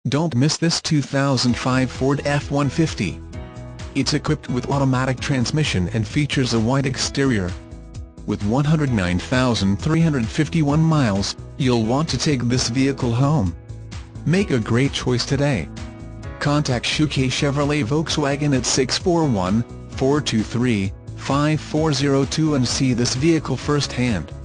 Don't miss this 2005 Ford F-150. It's equipped with automatic transmission and features a white exterior. With 109,351 miles, you'll want to take this vehicle home. Make a great choice today. Contact Schukei Chevrolet Volkswagen at 641-423-5402 and see this vehicle firsthand.